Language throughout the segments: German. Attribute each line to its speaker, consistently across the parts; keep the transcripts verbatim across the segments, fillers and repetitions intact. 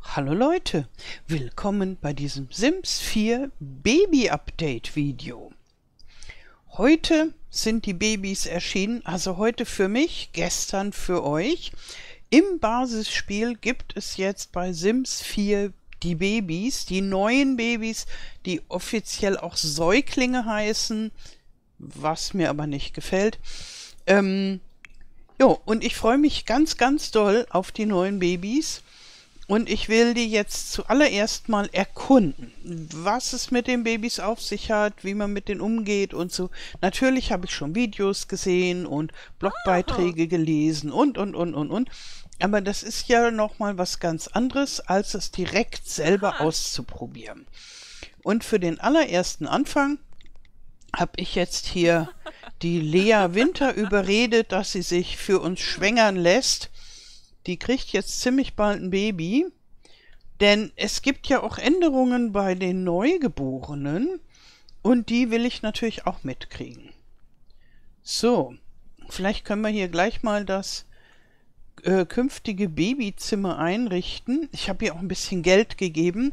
Speaker 1: Hallo Leute, willkommen bei diesem Sims vier Baby-Update-Video. Heute sind die Babys erschienen, also heute für mich, gestern für euch. Im Basisspiel gibt es jetzt bei Sims vier die Babys, die neuen Babys, die offiziell auch Säuglinge heißen, was mir aber nicht gefällt. Ähm, jo, und ich freue mich ganz, ganz doll auf die neuen Babys. Und ich will die jetzt zuallererst mal erkunden, was es mit den Babys auf sich hat, wie man mit denen umgeht und so. Natürlich habe ich schon Videos gesehen und Blogbeiträge gelesen und, und, und, und, und. Aber das ist ja nochmal was ganz anderes, als es direkt selber auszuprobieren. Und für den allerersten Anfang habe ich jetzt hier die Lea Winter überredet, dass sie sich für uns schwängern lässt. Die kriegt jetzt ziemlich bald ein Baby, denn es gibt ja auch Änderungen bei den Neugeborenen und die will ich natürlich auch mitkriegen. So, vielleicht können wir hier gleich mal das äh, künftige Babyzimmer einrichten. Ich habe hier auch ein bisschen Geld gegeben.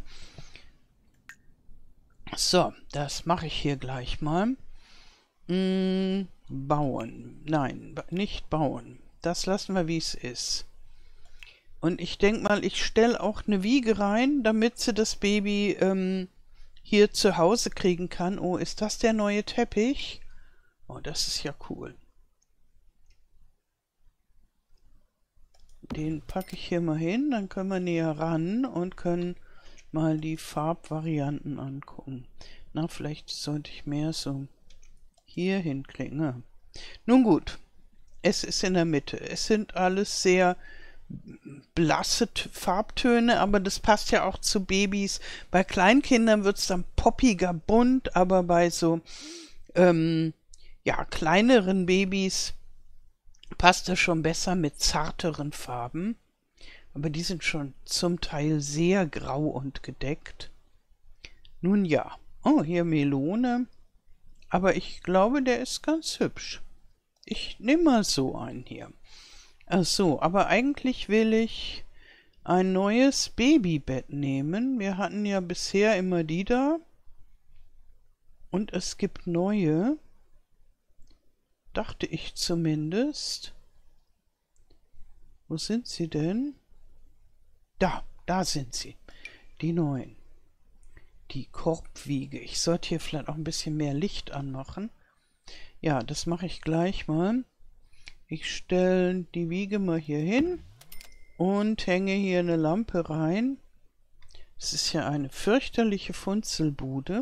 Speaker 1: So, das mache ich hier gleich mal. Hm, bauen. Nein, nicht bauen. Das lassen wir, wie es ist. Und ich denke mal, ich stelle auch eine Wiege rein, damit sie das Baby ähm, hier zu Hause kriegen kann. Oh, ist das der neue Teppich? Oh, das ist ja cool. Den packe ich hier mal hin, dann können wir näher ran und können mal die Farbvarianten angucken. Na, vielleicht sollte ich mehr so hier hinkriegen. Ja. Nun gut, es ist in der Mitte. Es sind alles sehr blasse Farbtöne, aber das passt ja auch zu Babys. Bei Kleinkindern wird es dann poppiger bunt, aber bei so ähm, ja, kleineren Babys passt das schon besser mit zarteren Farben. Aber die sind schon zum Teil sehr grau und gedeckt. Nun ja, oh, hier Melone. Aber ich glaube, der ist ganz hübsch. Ich nehme mal so einen hier. Ach so, aber eigentlich will ich ein neues Babybett nehmen. Wir hatten ja bisher immer die da. Und es gibt neue. Dachte ich zumindest. Wo sind sie denn? Da, da sind sie. Die neuen. Die Korbwiege. Ich sollte hier vielleicht auch ein bisschen mehr Licht anmachen. Ja, das mache ich gleich mal. Ich stelle die Wiege mal hier hin und hänge hier eine Lampe rein. Es ist ja eine fürchterliche Funzelbude.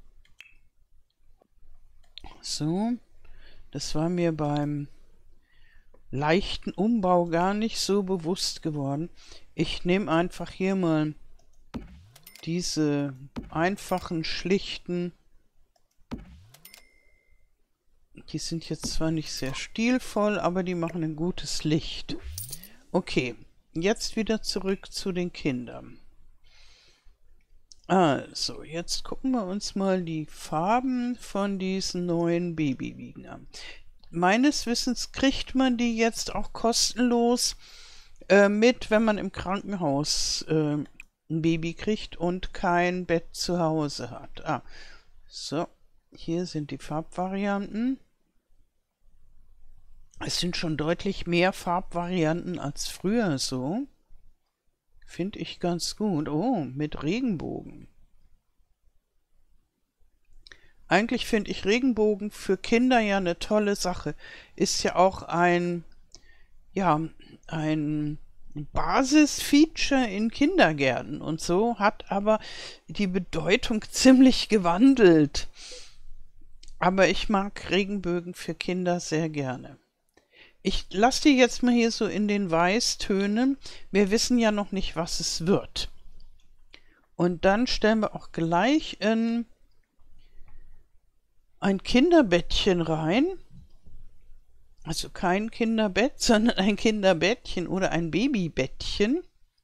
Speaker 1: So, das war mir beim leichten Umbau gar nicht so bewusst geworden. Ich nehme einfach hier mal diese einfachen, schlichten. Die sind jetzt zwar nicht sehr stilvoll, aber die machen ein gutes Licht. Okay, jetzt wieder zurück zu den Kindern. Also, jetzt gucken wir uns mal die Farben von diesen neuen Babywiegen an. Meines Wissens kriegt man die jetzt auch kostenlos äh, mit, wenn man im Krankenhaus äh, ein Baby kriegt und kein Bett zu Hause hat. Ah, so, hier sind die Farbvarianten. Es sind schon deutlich mehr Farbvarianten als früher so. Finde ich ganz gut. Oh, mit Regenbogen. Eigentlich finde ich Regenbogen für Kinder ja eine tolle Sache. Ist ja auch ein, ja, ein Basisfeature in Kindergärten und so, hat aber die Bedeutung ziemlich gewandelt. Aber ich mag Regenbögen für Kinder sehr gerne. Ich lasse die jetzt mal hier so in den Weißtönen. Wir wissen ja noch nicht, was es wird. Und dann stellen wir auch gleich in ein Kinderbettchen rein. Also kein Kinderbett, sondern ein Kinderbettchen oder ein Babybettchen.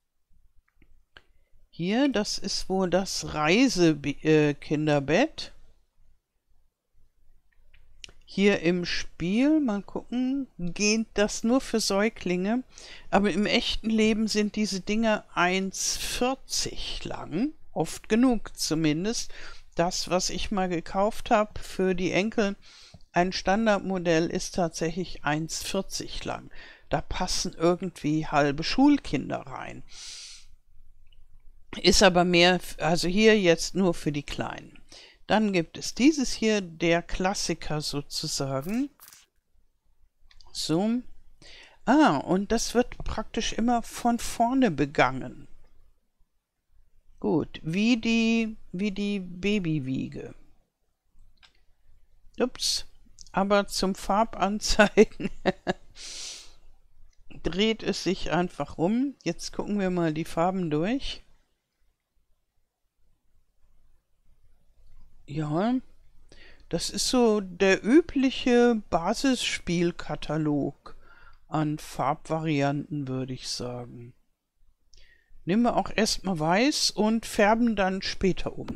Speaker 1: Hier, das ist wohl das Reisekinderbett. Hier im Spiel, mal gucken, geht das nur für Säuglinge, aber im echten Leben sind diese Dinger eins vierzig lang, oft genug zumindest. Das, was ich mal gekauft habe für die Enkel, ein Standardmodell, ist tatsächlich eins vierzig lang. Da passen irgendwie halbe Schulkinder rein. Ist aber mehr, also hier jetzt nur für die Kleinen. Dann gibt es dieses hier, der Klassiker sozusagen. So. Ah, und das wird praktisch immer von vorne begangen. Gut, wie die, wie die Babywiege. Ups, aber zum Farbanzeigen dreht es sich einfach um. Jetzt gucken wir mal die Farben durch. Ja, das ist so der übliche Basisspielkatalog an Farbvarianten, würde ich sagen. Nehmen wir auch erstmal weiß und färben dann später um.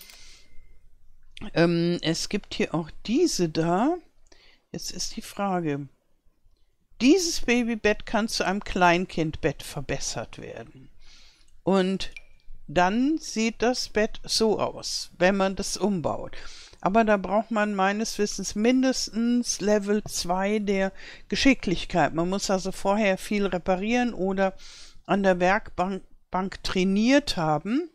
Speaker 1: Ähm, es gibt hier auch diese da. Jetzt ist die Frage. Dieses Babybett kann zu einem Kleinkindbett verbessert werden. Und dann sieht das Bett so aus, wenn man das umbaut. Aber da braucht man meines Wissens mindestens Level zwei der Geschicklichkeit. Man muss also vorher viel reparieren oder an der Werkbank Bank trainiert haben,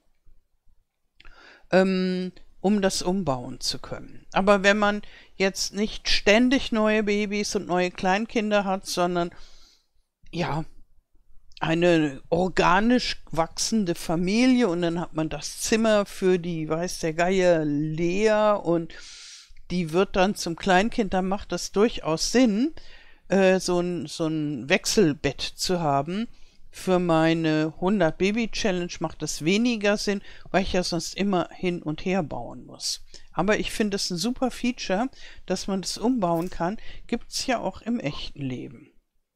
Speaker 1: ähm, um das umbauen zu können. Aber wenn man jetzt nicht ständig neue Babys und neue Kleinkinder hat, sondern ja, eine organisch wachsende Familie und dann hat man das Zimmer für die, weiß der Geier, leer und die wird dann zum Kleinkind, dann macht das durchaus Sinn, äh, so ein, so ein Wechselbett zu haben. Für meine hundert Baby Challenge macht das weniger Sinn, weil ich ja sonst immer hin und her bauen muss. Aber ich finde es ein super Feature, dass man das umbauen kann. Gibt es ja auch im echten Leben.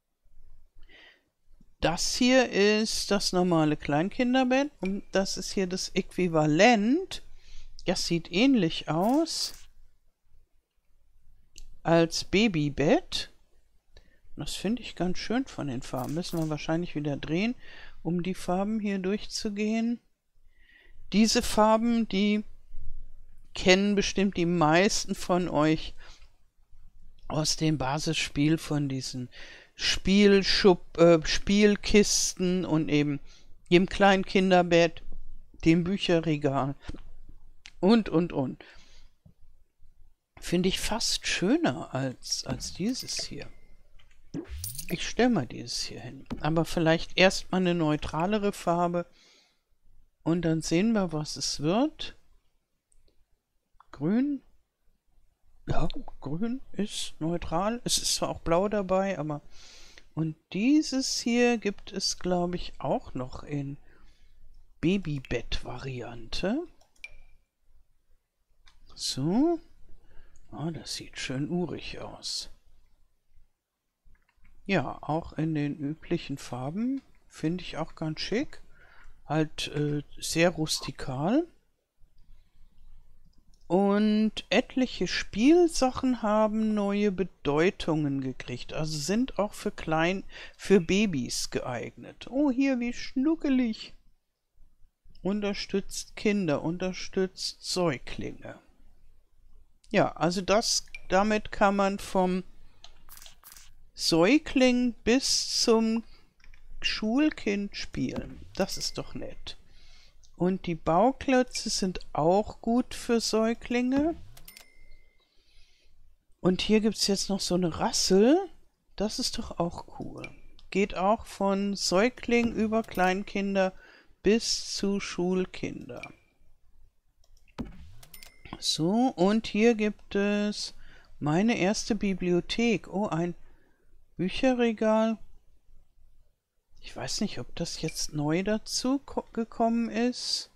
Speaker 1: Das hier ist das normale Kleinkinderbett und das ist hier das Äquivalent. Das sieht ähnlich aus als Babybett. Das finde ich ganz schön von den Farben. Müssen wir wahrscheinlich wieder drehen, um die Farben hier durchzugehen. Diese Farben, die kennen bestimmt die meisten von euch aus dem Basisspiel von diesen Spielschub, äh, Spielkisten und eben dem Kleinkinderbett, dem Bücherregal und, und, und. Finde ich fast schöner als, als dieses hier. Ich stelle mal dieses hier hin. Aber vielleicht erstmal eine neutralere Farbe. Und dann sehen wir, was es wird. Grün. Ja, grün ist neutral. Es ist zwar auch blau dabei, aber... Und dieses hier gibt es, glaube ich, auch noch in Babybett-Variante. So. Oh, das sieht schön urig aus. Ja, auch in den üblichen Farben. Finde ich auch ganz schick. Halt äh, sehr rustikal. Und etliche Spielsachen haben neue Bedeutungen gekriegt. Also sind auch für klein, für Babys geeignet. Oh, hier, wie schnuckelig. Unterstützt Kinder, unterstützt Säuglinge. Ja, also das, damit kann man vom Säugling bis zum Schulkind spielen. Das ist doch nett. Und die Bauklötze sind auch gut für Säuglinge. Und hier gibt es jetzt noch so eine Rassel. Das ist doch auch cool. Geht auch von Säugling über Kleinkinder bis zu Schulkinder. So, und hier gibt es meine erste Bibliothek. Oh, ein Bücherregal. Ich weiß nicht, ob das jetzt neu dazu gekommen ist.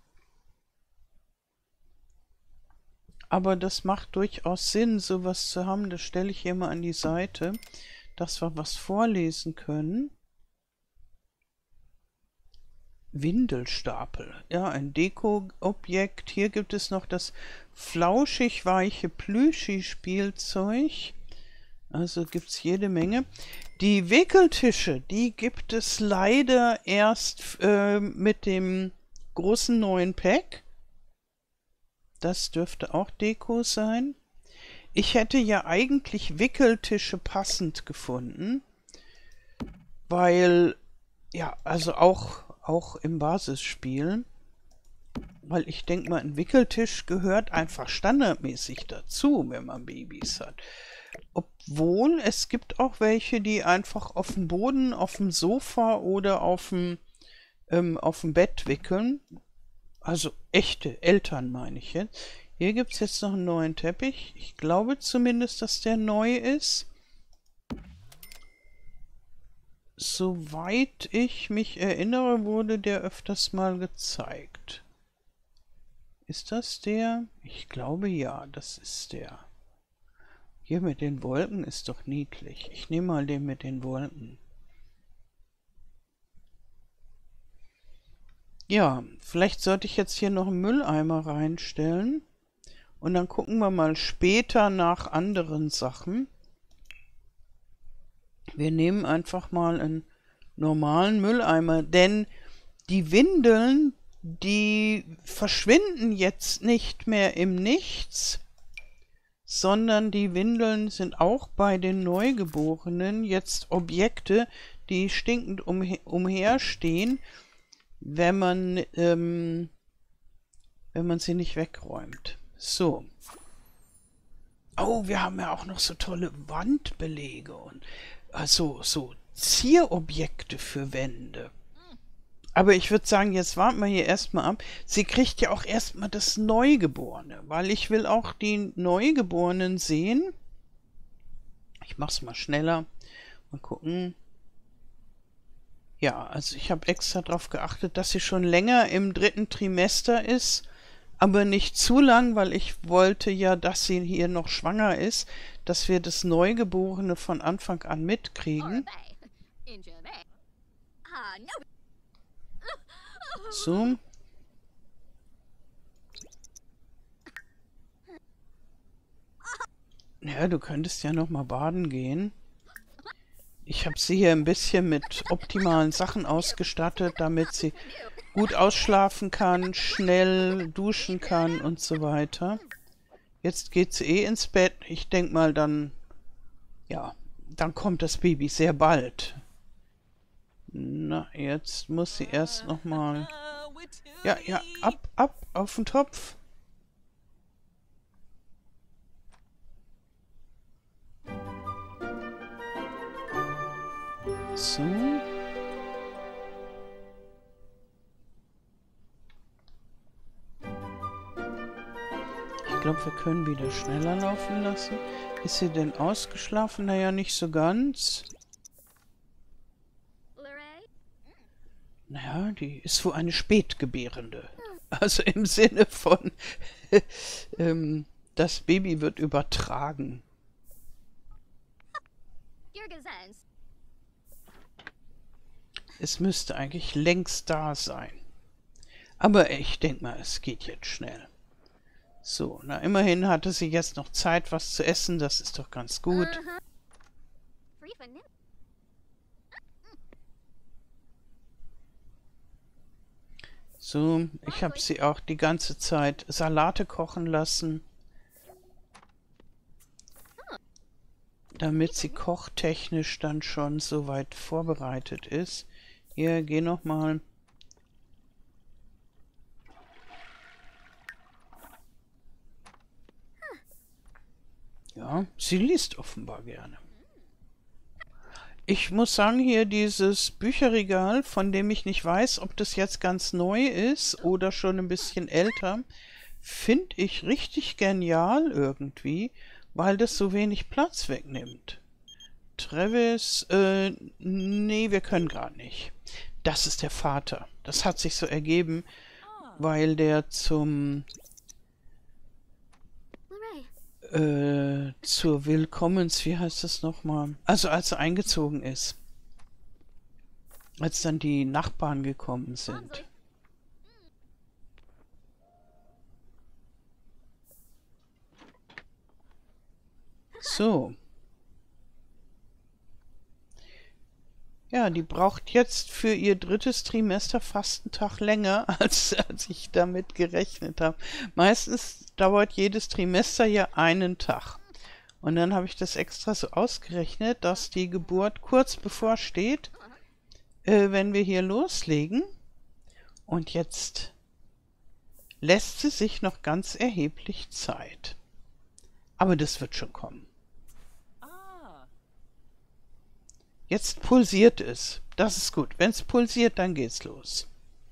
Speaker 1: Aber das macht durchaus Sinn, sowas zu haben. Das stelle ich hier mal an die Seite, dass wir was vorlesen können. Windelstapel. Ja, ein Deko-Objekt. Hier gibt es noch das flauschig weiche Plüschi-Spielzeug. Also gibt es jede Menge. Die Wickeltische, die gibt es leider erst äh, mit dem großen neuen Pack. Das dürfte auch Deko sein. Ich hätte ja eigentlich Wickeltische passend gefunden, weil, ja, also auch, auch im Basisspiel, weil ich denke mal, ein Wickeltisch gehört einfach standardmäßig dazu, wenn man Babys hat. Obwohl, es gibt auch welche, die einfach auf dem Boden, auf dem Sofa oder auf dem, ähm, auf dem Bett wickeln. Also echte Eltern, meine ich jetzt. Hier gibt es jetzt noch einen neuen Teppich. Ich glaube zumindest, dass der neu ist. Soweit ich mich erinnere, wurde der öfters mal gezeigt. Ist das der? Ich glaube ja, das ist der. Hier mit den Wolken ist doch niedlich. Ich nehme mal den mit den Wolken. Ja, vielleicht sollte ich jetzt hier noch einen Mülleimer reinstellen. Und dann gucken wir mal später nach anderen Sachen. Wir nehmen einfach mal einen normalen Mülleimer, denn die Windeln, die verschwinden jetzt nicht mehr im Nichts, sondern die Windeln sind auch bei den Neugeborenen jetzt Objekte, die stinkend umher umherstehen, wenn man, ähm, wenn man sie nicht wegräumt. So. Oh, wir haben ja auch noch so tolle Wandbelege und also so Zierobjekte für Wände. Aber ich würde sagen, jetzt warten wir hier erstmal ab. Sie kriegt ja auch erstmal das Neugeborene, weil ich will auch die Neugeborenen sehen. Ich mache es mal schneller. Mal gucken. Ja, also ich habe extra darauf geachtet, dass sie schon länger im dritten Trimester ist, aber nicht zu lang, weil ich wollte ja, dass sie hier noch schwanger ist, dass wir das Neugeborene von Anfang an mitkriegen. So. Ja, du könntest ja noch mal baden gehen. Ich habe sie hier ein bisschen mit optimalen Sachen ausgestattet, damit sie gut ausschlafen kann, schnell duschen kann und so weiter. Jetzt geht sie eh ins Bett. Ich denke mal, dann, ja, dann kommt das Baby sehr bald. Na, jetzt muss sie erst noch mal... Ja, ja, ab, ab, auf den Topf. So. Ich glaube, wir können wieder schneller laufen lassen. Ist sie denn ausgeschlafen? Naja, nicht so ganz. Naja, die ist wohl eine Spätgebärende. Also im Sinne von, ähm, das Baby wird übertragen. Es müsste eigentlich längst da sein. Aber ich denke mal, es geht jetzt schnell. So, na immerhin hatte sie jetzt noch Zeit, was zu essen. Das ist doch ganz gut. So, ich habe sie auch die ganze Zeit Salate kochen lassen, damit sie kochtechnisch dann schon soweit vorbereitet ist. Hier, geh noch mal. Ja, sie liest offenbar gerne. Ich muss sagen, hier dieses Bücherregal, von dem ich nicht weiß, ob das jetzt ganz neu ist oder schon ein bisschen älter, finde ich richtig genial irgendwie, weil das so wenig Platz wegnimmt. Travis, äh, nee, wir können gerade nicht. Das ist der Vater. Das hat sich so ergeben, weil der zum... Äh, zur Willkommens, wie heißt das nochmal? Also als er eingezogen ist. als dann die Nachbarn gekommen sind. So. Ja, die braucht jetzt für ihr drittes Trimester fast einen Tag länger, als, als ich damit gerechnet habe. Meistens dauert jedes Trimester ja einen Tag. Und dann habe ich das extra so ausgerechnet, dass die Geburt kurz bevorsteht, äh, wenn wir hier loslegen. Und jetzt lässt sie sich noch ganz erheblich Zeit. Aber das wird schon kommen. Jetzt pulsiert es. Das ist gut. Wenn es pulsiert, dann geht's los.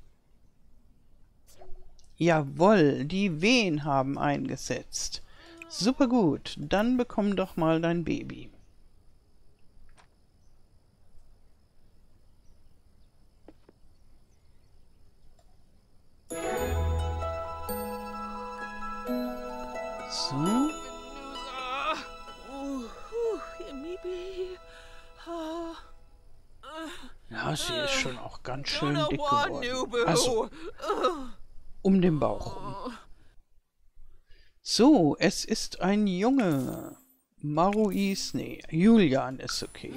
Speaker 1: Jawohl, die Wehen haben eingesetzt. Super gut. Dann bekomm doch mal dein Baby. So. Ja, sie ist schon auch ganz schön dick geworden. Also, um den Bauch rum. So, es ist ein Junge. Maruis, nee, Julian ist okay.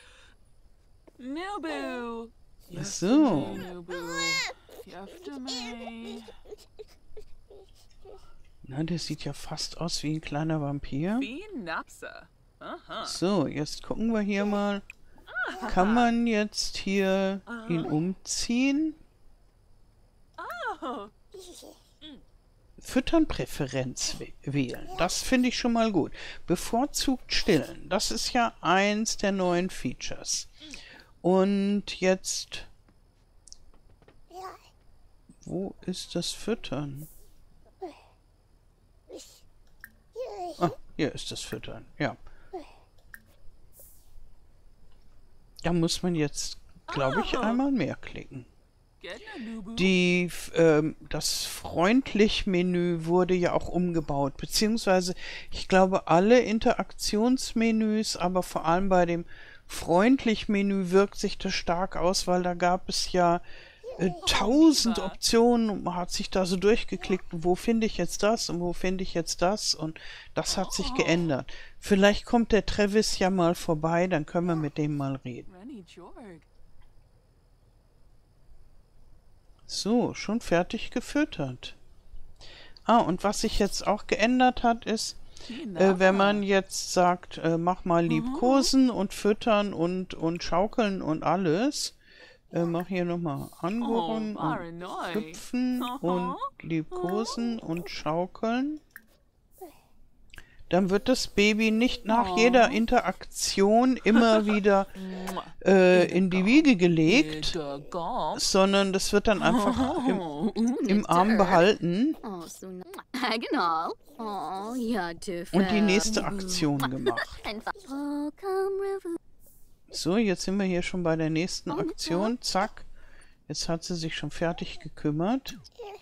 Speaker 1: So. Na, der sieht ja fast aus wie ein kleiner Vampir. So, jetzt gucken wir hier mal. Kann man jetzt hier ihn umziehen? Fütternpräferenz wählen. Das finde ich schon mal gut. Bevorzugt stillen. Das ist ja eins der neuen Features. Und jetzt... Wo ist das Füttern? Ah, hier ist das Füttern. Ja. Da muss man jetzt, glaube ich, einmal mehr klicken. Die, ähm, das Freundlich-Menü wurde ja auch umgebaut, beziehungsweise ich glaube alle Interaktionsmenüs, aber vor allem bei dem Freundlich-Menü wirkt sich das stark aus, weil da gab es ja äh, tausend Optionen und man hat sich da so durchgeklickt, wo finde ich jetzt das und wo finde ich jetzt das und das hat sich geändert. Vielleicht kommt der Travis ja mal vorbei, dann können wir mit dem mal reden. So, schon fertig gefüttert. Ah, und was sich jetzt auch geändert hat, ist, äh, wenn man jetzt sagt, äh, mach mal liebkosen und füttern und, und schaukeln und alles, äh, mach hier nochmal angurren und hüpfen und liebkosen und schaukeln. Dann wird das Baby nicht nach jeder Interaktion immer wieder äh, in die Wiege gelegt, sondern das wird dann einfach im, im Arm behalten und die nächste Aktion gemacht. So, jetzt sind wir hier schon bei der nächsten Aktion. Zack, jetzt hat sie sich schon fertig gekümmert.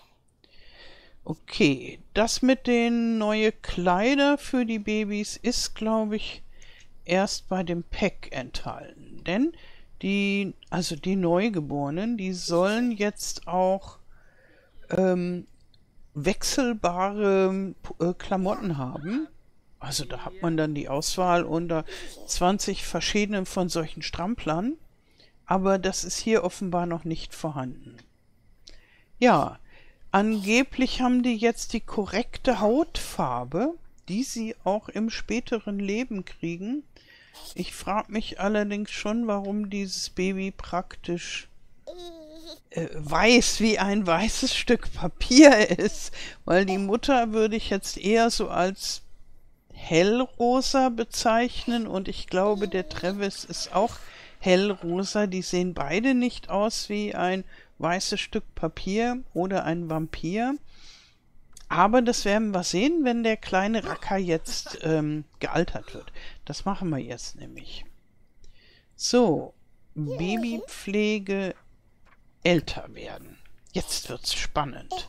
Speaker 1: Okay, das mit den neuen Kleider für die Babys ist, glaube ich, erst bei dem Pack enthalten. Denn die, also die Neugeborenen, die sollen jetzt auch ähm, wechselbare äh, Klamotten haben. Also da hat man dann die Auswahl unter zwanzig verschiedenen von solchen Stramplern. Aber das ist hier offenbar noch nicht vorhanden. Ja. Angeblich haben die jetzt die korrekte Hautfarbe, die sie auch im späteren Leben kriegen. Ich frage mich allerdings schon, warum dieses Baby praktisch äh, weiß wie ein weißes Stück Papier ist. Weil die Mutter würde ich jetzt eher so als hellrosa bezeichnen und ich glaube, der Travis ist auch hellrosa. Die sehen beide nicht aus wie ein weißes Stück Papier oder ein Vampir. Aber das werden wir sehen, wenn der kleine Racker jetzt ähm, gealtert wird. Das machen wir jetzt nämlich. So, Babypflege älter werden. Jetzt wird's spannend.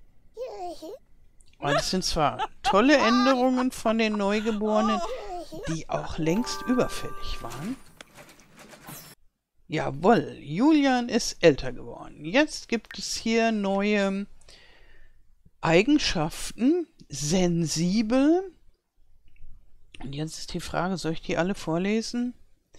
Speaker 1: Und es sind zwar tolle Änderungen von den Neugeborenen, die auch längst überfällig waren. Jawohl, Julian ist älter geworden. Jetzt gibt es hier neue Eigenschaften. Sensibel. Und jetzt ist die Frage, soll ich die alle vorlesen?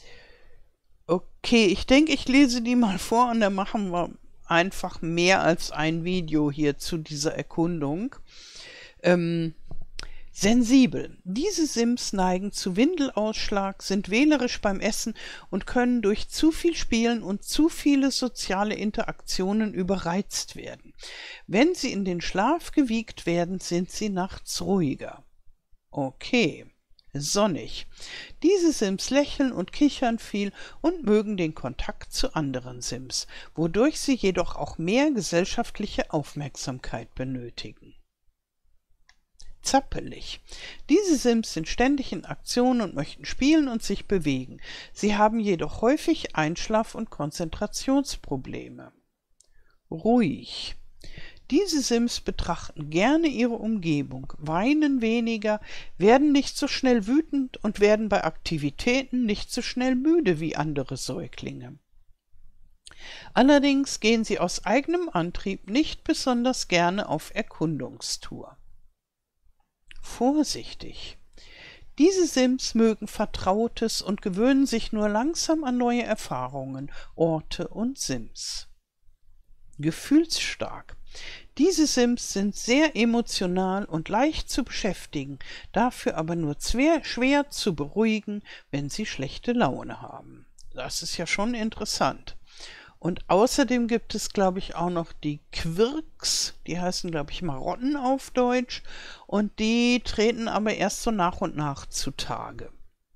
Speaker 1: Okay, ich denke, ich lese die mal vor und dann machen wir einfach mehr als ein Video hier zu dieser Erkundung. Ähm, Sensibel. Diese Sims neigen zu Windelausschlag, sind wählerisch beim Essen und können durch zu viel Spielen und zu viele soziale Interaktionen überreizt werden. Wenn sie in den Schlaf gewiegt werden, sind sie nachts ruhiger. Okay. Sonnig. Diese Sims lächeln und kichern viel und mögen den Kontakt zu anderen Sims, wodurch sie jedoch auch mehr gesellschaftliche Aufmerksamkeit benötigen. Zappelig. Diese Sims sind ständig in Aktion und möchten spielen und sich bewegen. Sie haben jedoch häufig Einschlaf- und Konzentrationsprobleme. Ruhig. Diese Sims betrachten gerne ihre Umgebung, weinen weniger, werden nicht so schnell wütend und werden bei Aktivitäten nicht so schnell müde wie andere Säuglinge. Allerdings gehen sie aus eigenem Antrieb nicht besonders gerne auf Erkundungstour. Vorsichtig. Diese Sims mögen Vertrautes und gewöhnen sich nur langsam an neue Erfahrungen, Orte und Sims. Gefühlsstark. Diese Sims sind sehr emotional und leicht zu beschäftigen, dafür aber nur schwer, schwer zu beruhigen, wenn sie schlechte Laune haben. Das ist ja schon interessant. Und außerdem gibt es, glaube ich, auch noch die Quirks, die heißen, glaube ich, Marotten auf Deutsch, und die treten aber erst so nach und nach zutage.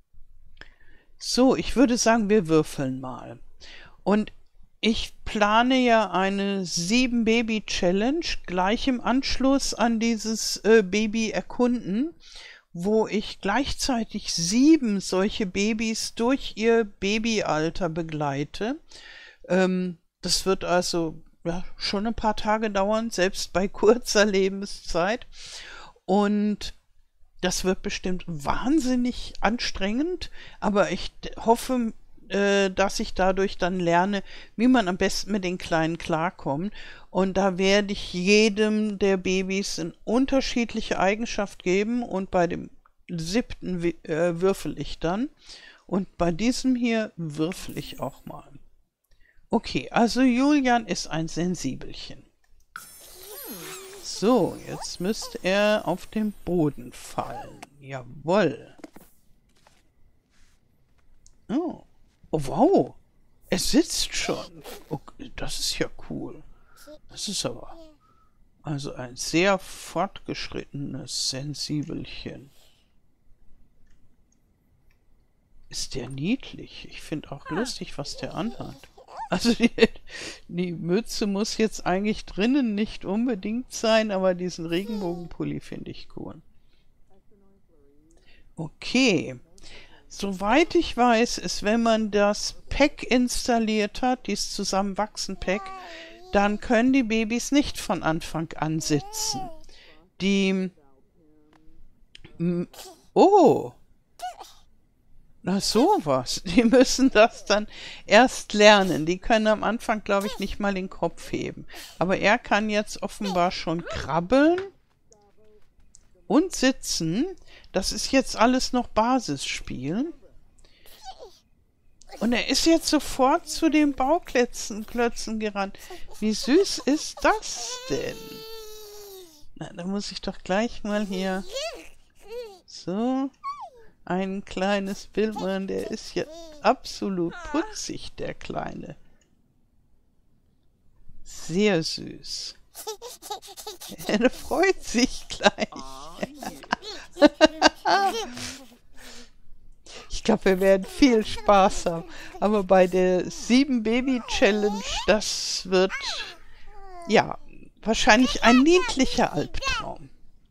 Speaker 1: So, ich würde sagen, wir würfeln mal. Und ich plane ja eine sieben Baby Challenge gleich im Anschluss an dieses äh, Baby erkunden, wo ich gleichzeitig sieben solche Babys durch ihr Babyalter begleite. Ähm, das wird also ja, schon ein paar Tage dauern, selbst bei kurzer Lebenszeit. Und das wird bestimmt wahnsinnig anstrengend, aber ich hoffe, dass ich dadurch dann lerne, wie man am besten mit den Kleinen klarkommt. Und da werde ich jedem der Babys eine unterschiedliche Eigenschaft geben und bei dem siebten äh, würfel ich dann. Und bei diesem hier würfel ich auch mal. Okay, also Julian ist ein Sensibelchen. So, jetzt müsste er auf den Boden fallen. Jawohl. Oh. Oh, wow. Er sitzt schon. Okay, das ist ja cool. Das ist aber also ein sehr fortgeschrittenes Sensibelchen. Ist der niedlich. Ich finde auch lustig, was der anhat. Also die, die Mütze muss jetzt eigentlich drinnen nicht unbedingt sein, aber diesen Regenbogenpulli finde ich cool. Okay. Soweit ich weiß, ist, wenn man das Pack installiert hat, dieses Zusammenwachsen-Pack, dann können die Babys nicht von Anfang an sitzen. Die... Oh! Na sowas. Die müssen das dann erst lernen. Die können am Anfang, glaube ich, nicht mal den Kopf heben. Aber er kann jetzt offenbar schon krabbeln und sitzen. Das ist jetzt alles noch Basisspiel. Und er ist jetzt sofort zu den Bauklötzen Klötzen gerannt. Wie süß ist das denn? Na, da muss ich doch gleich mal hier so ein kleines Bild machen. Der ist ja absolut putzig, der Kleine. Sehr süß. Er freut sich gleich. Ich glaube, wir werden viel Spaß haben. Aber bei der sieben Baby Challenge, das wird, ja, wahrscheinlich ein niedlicher Albtraum.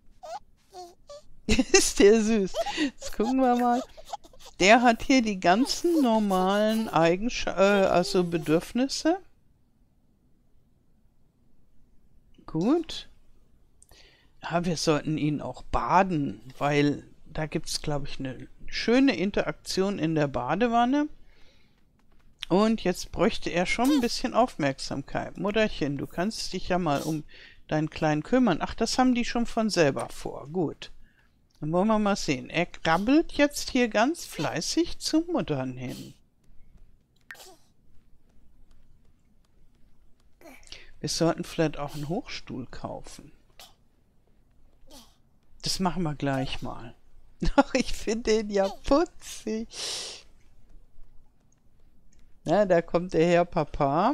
Speaker 1: Ist der süß. Jetzt gucken wir mal. Der hat hier die ganzen normalen Eigenschaften, äh, also Bedürfnisse. Gut. Ja, wir sollten ihn auch baden, weil da gibt es, glaube ich, eine schöne Interaktion in der Badewanne. Und jetzt bräuchte er schon ein bisschen Aufmerksamkeit. Mutterchen, du kannst dich ja mal um deinen Kleinen kümmern. Ach, das haben die schon von selber vor. Gut. Dann wollen wir mal sehen. Er krabbelt jetzt hier ganz fleißig zu Muttern hin. Wir sollten vielleicht auch einen Hochstuhl kaufen. Das machen wir gleich mal. Ach, ich finde den ja putzig. Na, da kommt der Herr Papa.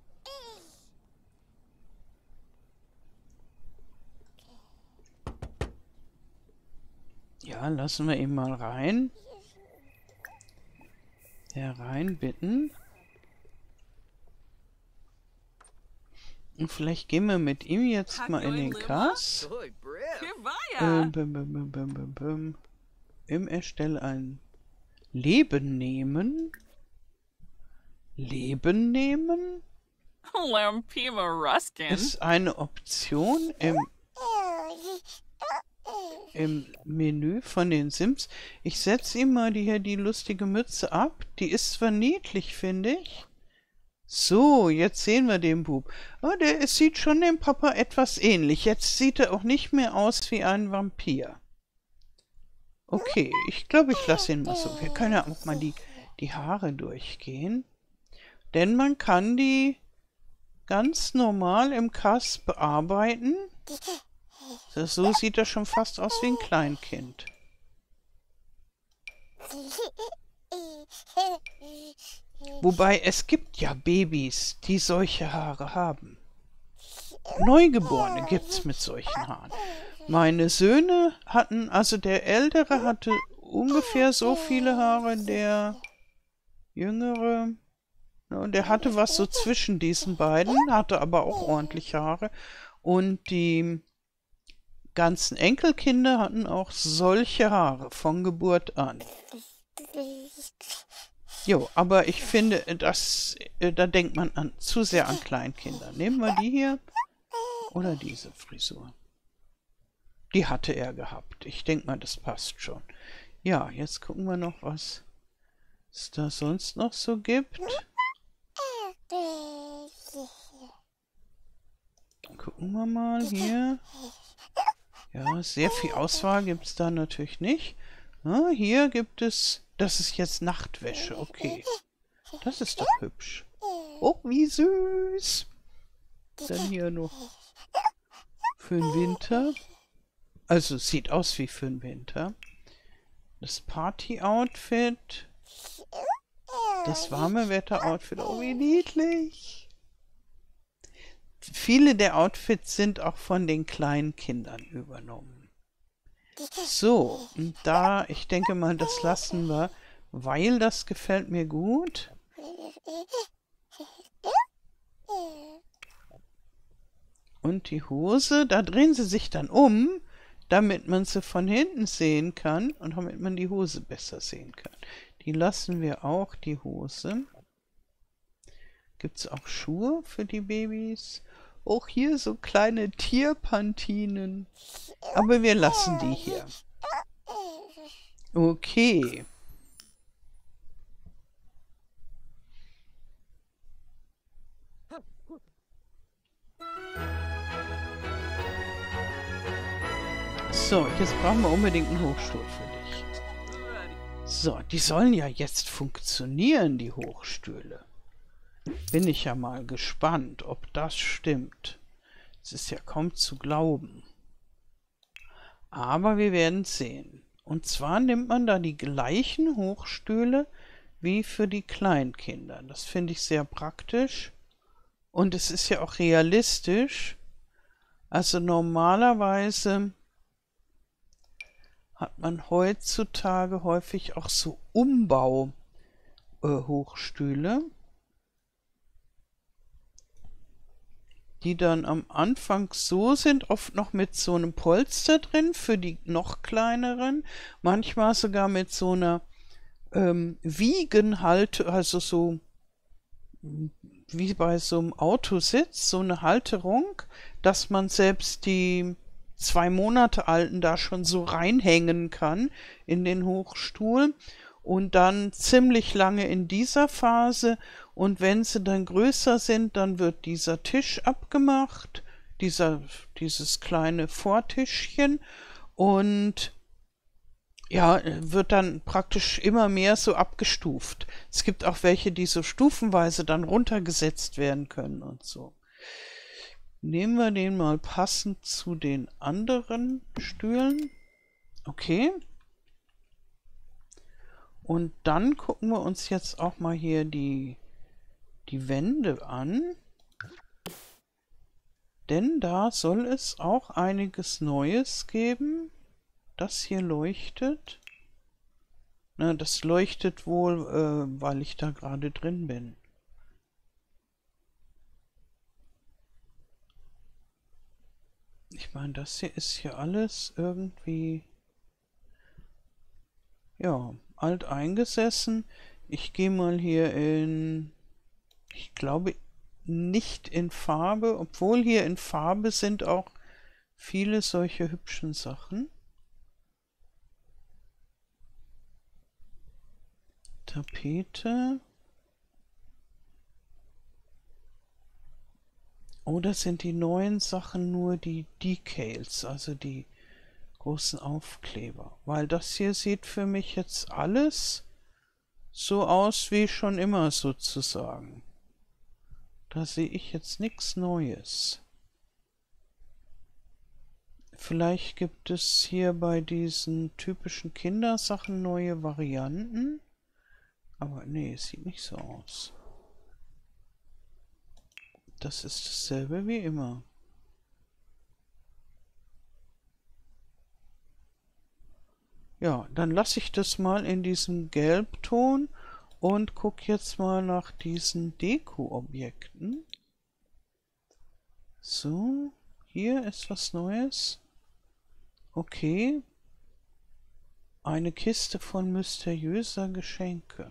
Speaker 1: Ja, lassen wir ihn mal rein. Herein, bitten. Und vielleicht gehen wir mit ihm jetzt mal in den Kass. Äh, bim, bim, bim, bim, bim, bim. Im Erstell ein Leben nehmen. Leben nehmen? Ist eine Option im, im Menü von den Sims. Ich setze ihm mal die, hier die lustige Mütze ab. Die ist zwar niedlich, finde ich. So, jetzt sehen wir den Bub. Oh, der es sieht schon dem Papa etwas ähnlich. Jetzt sieht er auch nicht mehr aus wie ein Vampir. Okay, ich glaube, ich lasse ihn mal so. Wir können ja auch mal die, die Haare durchgehen. Denn man kann die ganz normal im Kass bearbeiten. So sieht er schon fast aus wie ein Kleinkind. Wobei es gibt ja Babys, die solche Haare haben. Neugeborene gibt es mit solchen Haaren. Meine Söhne hatten, also der Ältere hatte ungefähr so viele Haare, der Jüngere, und der hatte was so zwischen diesen beiden, hatte aber auch ordentlich Haare. Und die ganzen Enkelkinder hatten auch solche Haare von Geburt an. Jo, aber ich finde, das, da denkt man an, zu sehr an Kleinkinder. Nehmen wir die hier oder diese Frisur. Die hatte er gehabt. Ich denke mal, das passt schon. Ja, jetzt gucken wir noch, was es da sonst noch so gibt. Dann gucken wir mal hier. Ja, sehr viel Auswahl gibt es da natürlich nicht. Ja, hier gibt es... Das ist jetzt Nachtwäsche, okay. Das ist doch hübsch. Oh, wie süß. Dann hier noch für den Winter. Also, es sieht aus wie für den Winter. Das Party-Outfit. Das warme Wetter-Outfit. Oh, wie niedlich. Viele der Outfits sind auch von den kleinen Kindern übernommen. So, und da, ich denke mal, das lassen wir, weil das gefällt mir gut. Und die Hose, da drehen sie sich dann um, damit man sie von hinten sehen kann und damit man die Hose besser sehen kann. Die lassen wir auch, die Hose. Gibt es auch Schuhe für die Babys? Auch hier so kleine Tierpantinen. Aber wir lassen die hier. Okay. So, jetzt brauchen wir unbedingt einen Hochstuhl für dich. So, die sollen ja jetzt funktionieren, die Hochstühle. Bin ich ja mal gespannt, ob das stimmt. Es ist ja kaum zu glauben. Aber wir werden sehen. Und zwar nimmt man da die gleichen Hochstühle wie für die Kleinkinder. Das finde ich sehr praktisch. Und es ist ja auch realistisch. Also normalerweise hat man heutzutage häufig auch so Umbau-Hochstühle. Äh, die dann am Anfang so sind, oft noch mit so einem Polster drin für die noch kleineren, manchmal sogar mit so einer ähm, Wiegenhalte, also so wie bei so einem Autositz, so eine Halterung, dass man selbst die zwei Monate alten da schon so reinhängen kann in den Hochstuhl. und dann ziemlich lange in dieser Phase, und wenn sie dann größer sind, dann wird dieser Tisch abgemacht, dieser, dieses kleine Vortischchen, und ja, wird dann praktisch immer mehr so abgestuft. Es gibt auch welche, die so stufenweise dann runtergesetzt werden können und so. Nehmen wir den mal passend zu den anderen Stühlen. Okay. Und dann gucken wir uns jetzt auch mal hier die, die Wände an. Denn da soll es auch einiges Neues geben. Das hier leuchtet. Na, das leuchtet wohl, äh, weil ich da gerade drin bin. Ich meine, das hier ist hier alles irgendwie, ja, alt eingesessen. Ich gehe mal hier in, ich glaube nicht in Farbe, obwohl hier in Farbe sind auch viele solche hübschen Sachen. Tapete. Oder sind die neuen Sachen nur die Decals, also die großen Aufkleber? Weil das hier sieht für mich jetzt alles so aus wie schon immer sozusagen. Da sehe ich jetzt nichts Neues. Vielleicht gibt es hier bei diesen typischen Kindersachen neue Varianten. Aber nee, es sieht nicht so aus. Das ist dasselbe wie immer. Ja, dann lasse ich das mal in diesem Gelbton und gucke jetzt mal nach diesen Deko-Objekten. So, hier ist was Neues. Okay. Eine Kiste von mysteriöser Geschenke.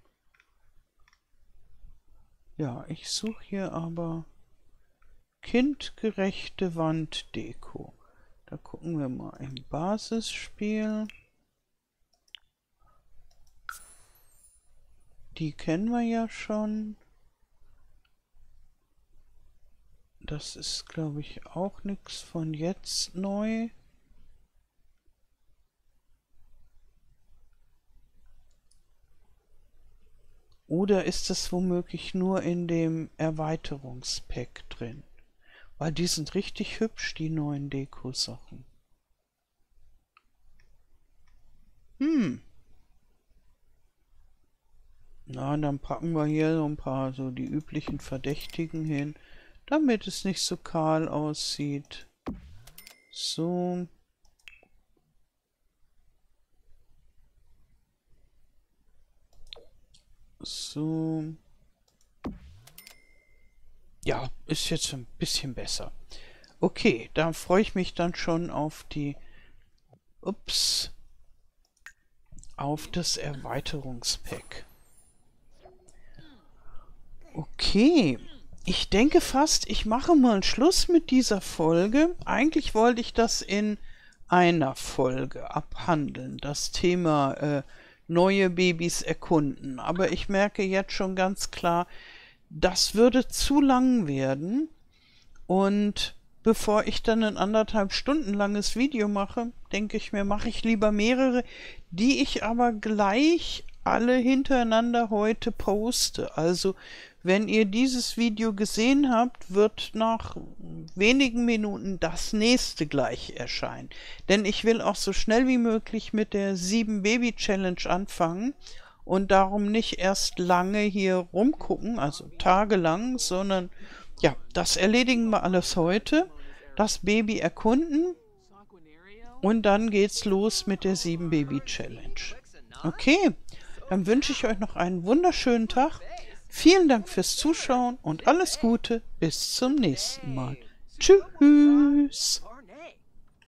Speaker 1: Ja, ich suche hier aber kindgerechte Wanddeko. Da gucken wir mal im Basisspiel. Die kennen wir ja schon. Das ist, glaube ich, auch nichts von jetzt neu. Oder ist es womöglich nur in dem Erweiterungspack drin? Weil die sind richtig hübsch, die neuen Deko-Sachen. Hm. Na, dann packen wir hier so ein paar, so die üblichen Verdächtigen hin, damit es nicht so kahl aussieht. So. So. Ja, ist jetzt ein bisschen besser. Okay, da freue ich mich dann schon auf die... Ups. Auf das Erweiterungspack. Okay. Ich denke fast, ich mache mal Schluss mit dieser Folge. Eigentlich wollte ich das in einer Folge abhandeln. Das Thema äh, neue Babys erkunden. Aber ich merke jetzt schon ganz klar, das würde zu lang werden. Und bevor ich dann ein anderthalb Stunden langes Video mache, denke ich mir, mache ich lieber mehrere, die ich aber gleich alle hintereinander heute poste. Also wenn ihr dieses Video gesehen habt, wird nach wenigen Minuten das nächste gleich erscheinen. Denn ich will auch so schnell wie möglich mit der sieben Baby Challenge anfangen und darum nicht erst lange hier rumgucken, also tagelang, sondern ja, das erledigen wir alles heute. Das Baby erkunden und dann geht's los mit der sieben Baby Challenge. Okay, dann wünsche ich euch noch einen wunderschönen Tag. Vielen Dank fürs Zuschauen und alles Gute. Bis zum nächsten Mal. Tschüss.